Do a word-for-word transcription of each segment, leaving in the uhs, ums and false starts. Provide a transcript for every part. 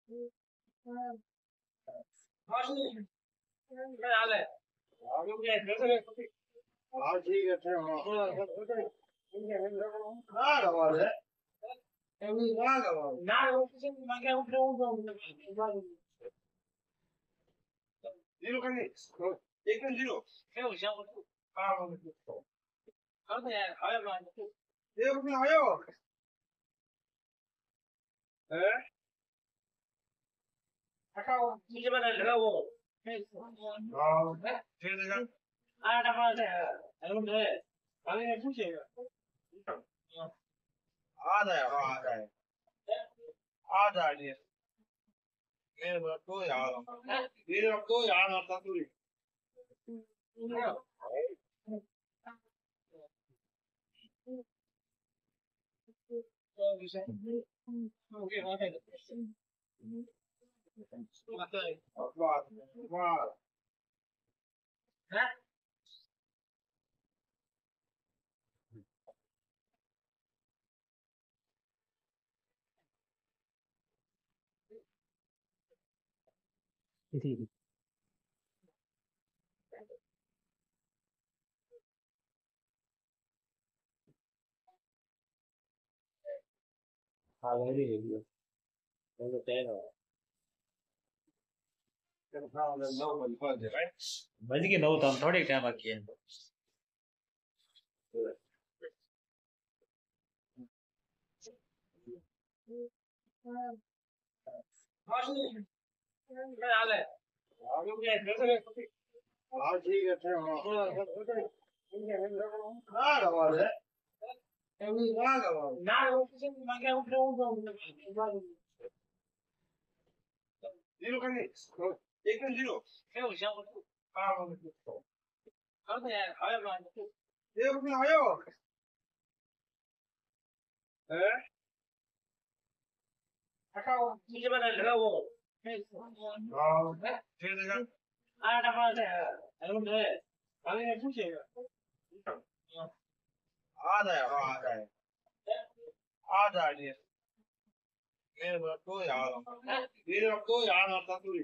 हाँ ठीक है ठीक है जीरो करनी एक में जीरो हाँ ये उसमें आयो है हटाओ मुझे बना लगा वो हाँ ठीक है आ डबल है हेलो है अरे पूछेगा आ जाए आ जाए आ जाए ये तो यार ये तो यार आता तू वाह वाह जी हाँ वही है वो तो तय है Can pound and no one punch it, right? बज के नौ तो हम थोड़े टाइम बाकी है हाँ ठीक है ठीक है हाँ गवाल है हाँ गवाल जीरो करनी एक में जीरो हाँ ये उसमें आयो है हटाओ मुझे बना लगा वो हाँ ठीक है आ डबल है हेलो है अरे पूछेगा आ जाए आ जाए आ जाए ये तो यार ये तो यार आता तू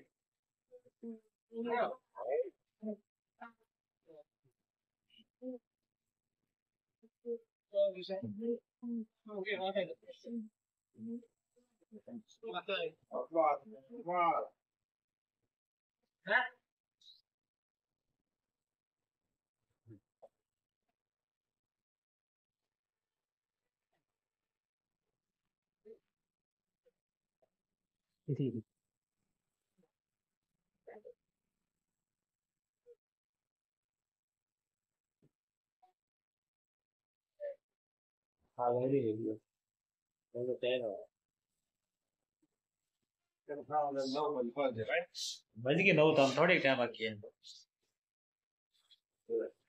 वाह वाह जी हाँ वही है वो तो तय है Can pound and no one punch it, right? बज के नौ तो हम थोड़े टाइम बाकी है